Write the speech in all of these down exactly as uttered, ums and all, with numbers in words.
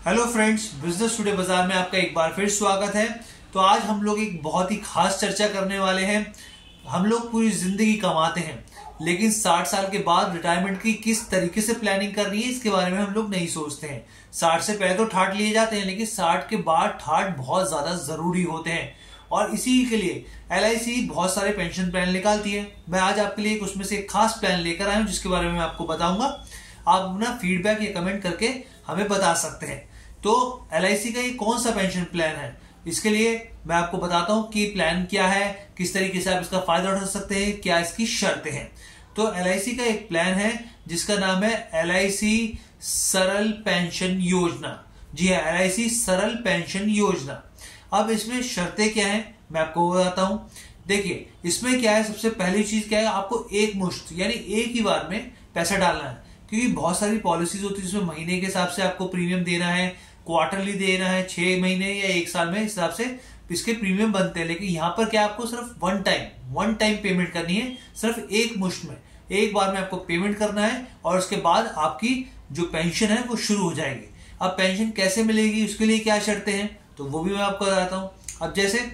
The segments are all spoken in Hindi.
हेलो फ्रेंड्स, बिजनेस टुडे बाजार में आपका एक बार फिर स्वागत है। तो आज हम लोग एक बहुत ही खास चर्चा करने वाले हैं। हम लोग पूरी जिंदगी कमाते हैं, लेकिन साठ साल के बाद रिटायरमेंट की किस तरीके से प्लानिंग करनी है इसके बारे में हम लोग नहीं सोचते हैं। साठ से पहले तो ठाठ लिए जाते हैं, लेकिन साठ के बाद ठाठ बहुत ज्यादा जरूरी होते हैं और इसी के लिए एल आई सी बहुत सारे पेंशन प्लान निकालती है। मैं आज आपके लिए उसमें से एक खास प्लान लेकर आया हूं जिसके बारे में मैं आपको बताऊंगा। आप अपना फीडबैक या कमेंट करके हमें बता सकते हैं। तो एल आई सी का ये कौन सा पेंशन प्लान है, इसके लिए मैं आपको बताता हूं कि प्लान क्या है, किस तरीके से आप इसका फायदा उठा सकते हैं, क्या इसकी शर्तें हैं। तो एल आई सी का एक प्लान है जिसका नाम है एल आई सी सरल पेंशन योजना। जी हाँ, एल आई सी सरल पेंशन योजना। अब इसमें शर्तें क्या है मैं आपको बताता हूं। देखिए इसमें क्या है, सबसे पहली चीज क्या है, आपको एक मुश्त यानी एक ही बार में पैसा डालना है। क्योंकि बहुत सारी पॉलिसीज होती है जिसमें महीने के हिसाब से आपको प्रीमियम देना है, क्वार्टरली देना है, छह महीने या एक साल में हिसाब से इसके प्रीमियम बनते हैं। लेकिन यहाँ पर क्या आपको सिर्फ one time one time payment करनी है, सिर्फ एक मुश्त में एक बार में आपको पेमेंट करना है और उसके बाद आपकी जो पेंशन है वो शुरू हो जाएगी। अब पेंशन कैसे मिलेगी, उसके लिए क्या शर्तें हैं, तो वो भी मैं आपको बताता हूँ। अब जैसे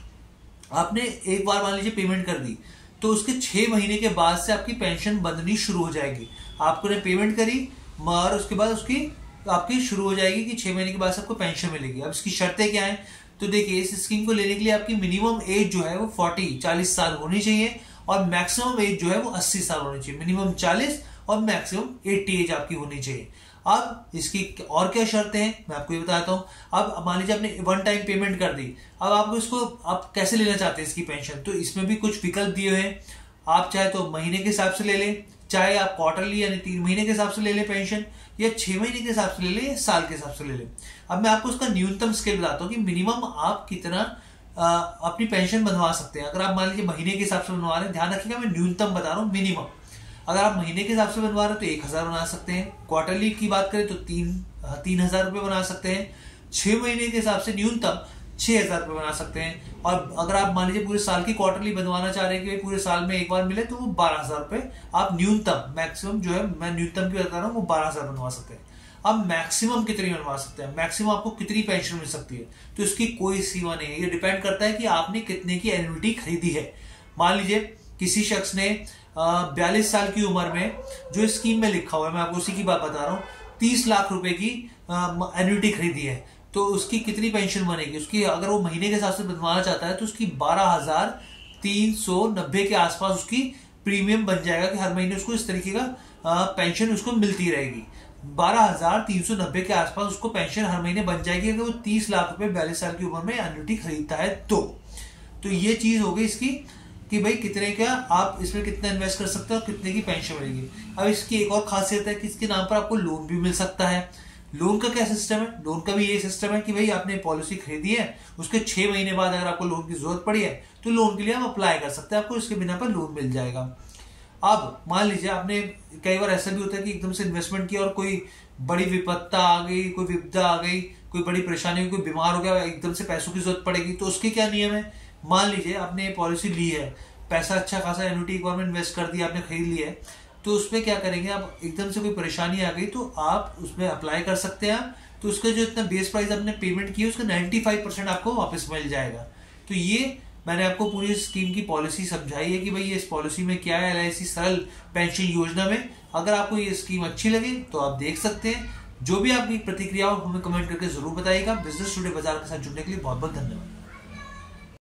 आपने एक बार मान लीजिए पेमेंट कर दी, तो उसके छह महीने के बाद से आपकी पेंशन बननी शुरू हो जाएगी। आपको ने पेमेंट करी और उसके बाद उसकी आपकी शुरू हो जाएगी कि छह महीने के बाद आपको पेंशन मिलेगी। अब इसकी शर्तें क्या है, तो देखिए इस स्कीम को लेने के लिए आपकी मिनिमम एज जो है वो चालीस चालीस साल होनी चाहिए और मैक्सिमम एज जो है वो अस्सी साल होनी चाहिए। मिनिमम चालीस और मैक्सिमम अस्सी एज आपकी होनी चाहिए। अब इसकी और क्या शर्तें हैं मैं आपको ये बताता हूं। अब मान लीजिए आपने वन टाइम पेमेंट कर दी, अब आपको इसको आप कैसे लेना चाहते हैं इसकी पेंशन, तो इसमें भी कुछ विकल्प दिए हुए हैं। आप चाहे तो महीने के हिसाब से ले लें, चाहे आप क्वार्टरली यानी तीन महीने के हिसाब से ले लें पेंशन, या छह महीने के हिसाब से ले लें या साल के हिसाब से ले लें। अब मैं आपको उसका न्यूनतम स्केल बताता हूं कि मिनिमम आप कितना आ, अपनी पेंशन बनवा सकते हैं। अगर आप मान लीजिए महीने के हिसाब से बनवा रहे हैं, ध्यान रखिएगा मैं न्यूनतम बता रहा हूं, मिनिमम। अगर आप महीने के हिसाब से बनवा रहे हैं तो एक हजार बना सकते हैं, क्वार्टरली की बात करें तो तीन तीन हजार रुपये बना सकते हैं, छह महीने के हिसाब से न्यूनतम छह हजार रुपये बना सकते हैं। और अगर आप मान लीजिए पूरे साल की क्वार्टरली बनवाना चाह रहे हैं कि पूरे साल में एक बार मिले, तो वो बारह हजार रुपये आप न्यूनतम, मैक्सिमम जो है मैं न्यूनतम की बता रहा हूँ, वो बारह हजार बनवा सकते हैं। अब मैक्सिमम कितनी बनवा सकते हैं, मैक्सिमम आपको कितनी पेंशन मिल सकती है, तो इसकी कोई सीमा नहीं है। ये डिपेंड करता है कि आपने कितने की एन्युटी खरीदी है। मान लीजिए किसी शख्स ने बयालीस साल की उम्र में, जो स्कीम में लिखा हुआ है मैं आपको उसी की बात बता रहा हूँ, तीस लाख रुपए की एन्युटी खरीदी है, तो उसकी कितनी पेंशन बनेगी, उसकी अगर वो महीने के हिसाब से बनवाना चाहता है तो उसकी बारह हजार तीन सौ नब्बे के आसपास उसकी प्रीमियम बन जाएगा कि हर महीने उसको इस तरीके का पेंशन उसको मिलती रहेगी। बारह हजार तीन सौ नब्बे के आसपास उसको पेंशन हर महीने बन जाएगी अगर वो तीस लाख रुपए बयालीस साल की उम्र में एन्युटी खरीदता है। तो तो ये चीज हो गई इसकी कि भाई कितने का आप इसमें कितना इन्वेस्ट कर सकते हैं और कितने की पेंशन मिलेगी। अब इसकी एक और खासियत है कि इसके नाम पर आपको लोन भी मिल सकता है। लोन का क्या सिस्टम है, लोन का भी ये सिस्टम है कि भाई आपने पॉलिसी खरीदी है, उसके छह महीने बाद अगर आपको लोन की जरूरत पड़ी है तो लोन के लिए आप अप्लाई कर सकते हैं, आपको इसके बिना पर लोन मिल जाएगा। अब मान लीजिए आपने, कई बार ऐसा भी होता है कि एकदम से इन्वेस्टमेंट किया और कोई बड़ी विपत्ता आ गई, कोई विपदा आ गई, कोई बड़ी परेशानी हुई, कोई बीमार हो गया, एकदम से पैसों की जरूरत पड़ेगी, तो उसके क्या नियम है। मान लीजिए आपने पॉलिसी ली है, पैसा अच्छा खासा एन्युटी एक बार में इन्वेस्ट कर दिया, आपने खरीद लिया है, तो उसमें क्या करेंगे, आप एकदम से कोई परेशानी आ गई तो आप उसमें अप्लाई कर सकते हैं। तो उसका जो इतना बेस प्राइस आपने पेमेंट किया उसका पचानवे परसेंट आपको वापस मिल जाएगा। तो ये मैंने आपको पूरी स्कीम की पॉलिसी समझाई है कि भाई ये इस पॉलिसी में क्या है, एल आई सी सरल पेंशन योजना में। अगर आपको ये स्कीम अच्छी लगे तो आप देख सकते हैं। जो भी आपकी प्रतिक्रिया हो हमें कमेंट करके जरूर बताइएगा। बिजनेस टुडे बाजार के साथ जुड़ने के लिए बहुत बहुत धन्यवाद।